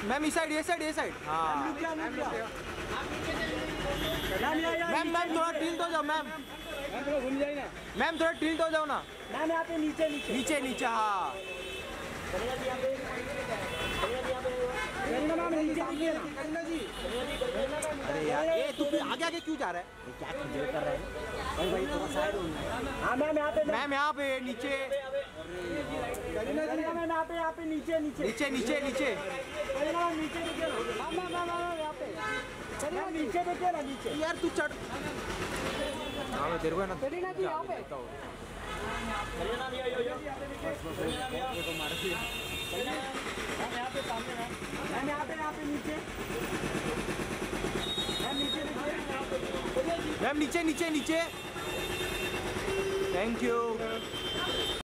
Ma'am इस side, ये side, ये साइड। हाँ मैम, मैम थोड़ा टिल्ट हो जाओ मैम। घूम जाए ना मैम, थोड़ा टिल्ट हो जाओ ना मैम। यहाँ पे नीचे नीचे नीचे नीचे। हाँ अरे यार, ये तू आगे आगे क्यों जा रहा है? क्या खिजल कर रहा है भाई? थोड़ा साइड हो। हाँ मैम यहाँ पे, मैम यहाँ पे नीचे। मैम यहाँ पे नीचे नीचे नीचे नीचे नीचे। मैम नीचे देखिए ना। मैम यहाँ पे चलिए नीचे देखिए ना, नीचे। यार तू चढ़। हाँ मैं तेरे को है ना चलिए ना यहाँ पे। मैम यहाँ पे सामने मैम यहाँ पे नीचे मैम नीचे मैम नीचे नीचे नीचे। Thank you.